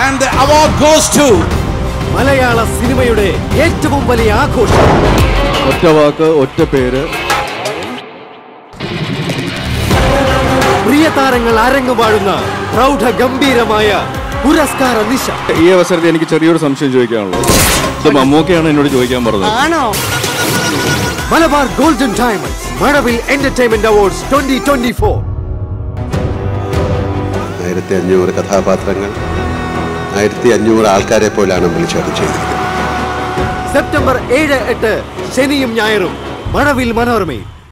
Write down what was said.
And the award goes to മലയാള സിനിമയുടെ ഏറ്റവും വലിയ ആഘോഷം. ഒറ്റ വാക്ക്, ഒറ്റ പേര്. പ്രിയ താരങ്ങൾ അരങ്ങുവാഴുന്ന പ്രൗഢ ഗംഭീരമായ പുരസ്കാര നിശ. ഈ അവസരത്തിൽ എനിക്ക് ചെറിയൊരു സംശയം ചോദിക്കാനുള്ളത്, ഇത് മമ്മൂക്കയാണ് എന്നോട് ചോദിക്കാൻ പറഞ്ഞത്. Malabar golden diamonds Mazhavil entertainment awards 2024. 1500 കഥാപാത്രങ്ങൾ 1500 ആൾക്കാരെ പോലാണ് വിളിച്ചോട്ട് ചെയ്തിരിക്കുന്നത്. സെപ്റ്റംബർ 7-8 ശനിയും ഞായറും മഴവിൽ മനോരമയിൽ.